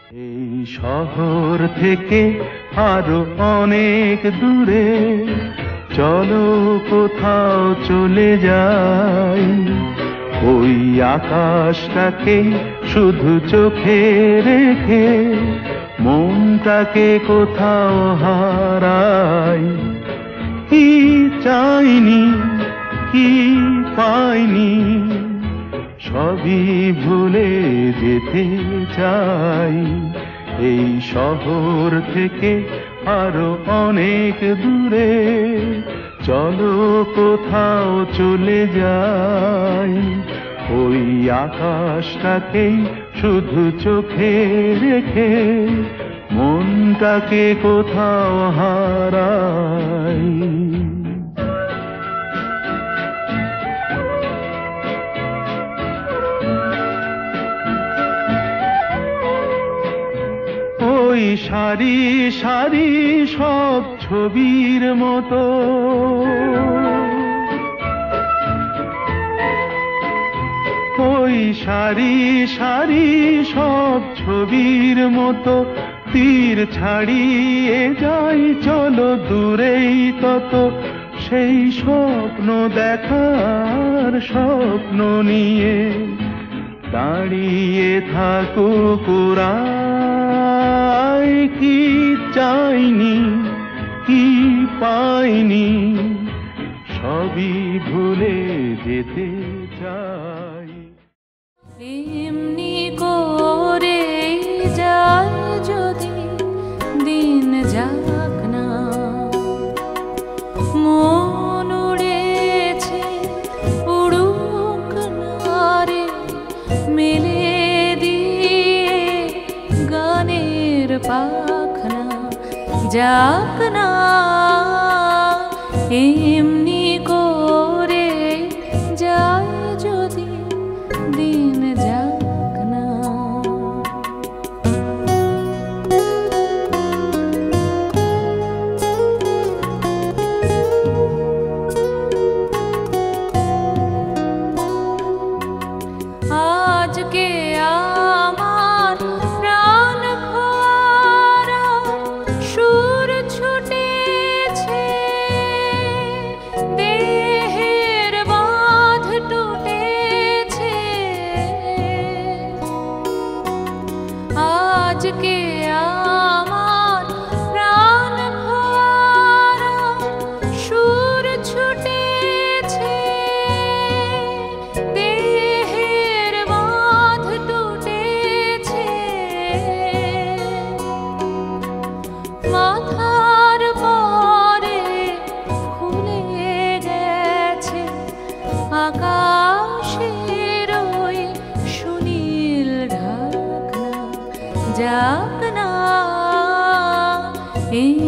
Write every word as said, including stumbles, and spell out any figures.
এই শহর থেকে আরো অনেক দূরে চলো কোথাও চলে যাই, ওই আকাশটাকে শুধু চোখে রেখে মনটাকে কোথাও হারাই। কি চাইনি কি পাইনি সবই ভুলে যেতে চাই, এই শহর থেকে আরো অনেক দূরে চলো কোথাও চলে যাই, ওই আকাশটাকেই শুধু চোখে রেখে মনটাকে কোথাও হারাই। ওই সারি সারি সব ছবির মতো ওই সারি সারি সব ছবির মতো তীর ছাড়িয়ে যাই চলো দূরেই তত, সেই স্বপ্ন দেখার স্বপ্ন নিয়ে দাঁড়িয়ে থাকুক ওরাই। কি চাইনি কি পাইনি সবই ভুলে যেতে চাই। এমনি করে যায় যদি দিন যাক না, মন উড়েছে উড়ুক না রে, মেলে দিয়ে গানের পাখনা যাক না। এমনি করে যায় যদি দিন যাক না। আজকে আমার প্রাণ খোয়ারা সুর ছুটেছে, দেহের বাঁধ টুটেছে। আজকে আমার প্রাণ খোয়ারা সুর ছুটেছে, দেহের বাঁধ টুটেছে। মাথার পরে খুলে গেছে আকাশের ওই সুনীল ঢাকনা যাক না। এই